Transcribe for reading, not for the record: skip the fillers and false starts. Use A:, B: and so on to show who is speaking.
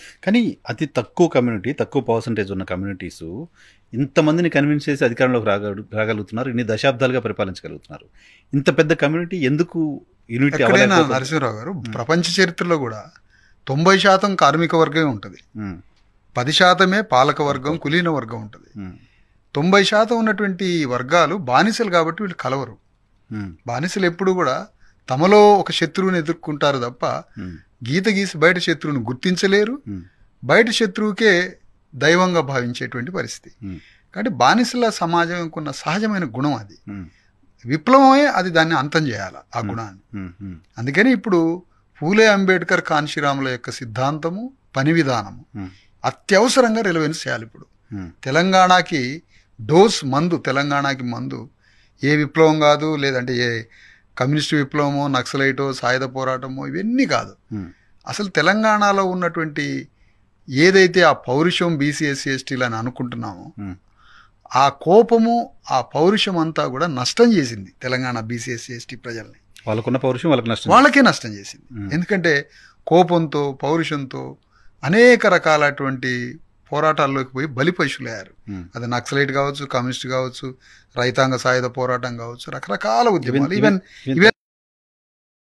A: కానీ అతి తక్కువ కమ్యూనిటీ, తక్కువ పర్సంటేజ్ ఉన్న కమ్యూనిటీస్ ఇంతమందిని కన్విన్స్ చేసి అధికారంలోకి రాగలుగుతున్నారు, ఇన్ని దశాబ్దాలుగా పరిపాలించగలుగుతున్నారు. ఇంత పెద్ద కమ్యూనిటీ ఎందుకు యూనిటీ
B: ఎక్కడైనా నరసింహరావు గారు ప్రపంచ చరిత్రలో కూడా 90% కార్మిక వర్గమే ఉంటుంది, 10% పాలక వర్గం, కులీన వర్గం ఉంటుంది. 90% ఉన్నటువంటి వర్గాలు బానిసలు కాబట్టి వీళ్ళు కలవరు. బానిసలు ఎప్పుడు కూడా తమలో ఒక శత్రువుని ఎదుర్కొంటారు తప్ప గీత గీసి బయట శత్రువుని గుర్తించలేరు, బయట శత్రువుకే దైవంగా భావించేటువంటి పరిస్థితి. కాబట్టి బానిసల సమాజంకు ఉన్న సహజమైన గుణం అది. విప్లవమే అది దాన్ని అంతం చేయాలి ఆ గుణాన్ని. అందుకని ఇప్పుడు పూలే అంబేద్కర్ కాన్షీరాముల యొక్క సిద్ధాంతము, పని విధానము అత్యవసరంగా రిలవెన్స్ చేయాలి. ఇప్పుడు తెలంగాణకి డోస్ మందు, తెలంగాణకి మందు ఏ విప్లవం కాదు, లేదంటే ఏ కమ్యూనిస్టు విప్లవమో, నక్సలైటో, సాయుధ పోరాటమో ఇవన్నీ కాదు. అసలు తెలంగాణలో ఉన్నటువంటి ఏదైతే ఆ పౌరుషం బీసీ ఎస్సీ ఎస్టీలు అని అనుకుంటున్నామో ఆ కోపము, ఆ పౌరుషం అంతా కూడా నష్టం చేసింది తెలంగాణ బీసీ ఎస్సీ ఎస్టీ ప్రజల్ని.
A: వాళ్ళకున్న పౌరుషం
B: వాళ్ళకే నష్టం చేసింది. ఎందుకంటే కోపంతో, పౌరుషంతో అనేక రకాలటువంటి పోరాటాల్లోకి పోయి బలిపశులయ్యారు. అది నక్సలైట్ కావచ్చు, కమ్యూనిస్ట్ కావచ్చు, రైతాంగ సాయుధ పోరాటం కావచ్చు, రకరకాల ఉద్యమాలు, ఈవెన్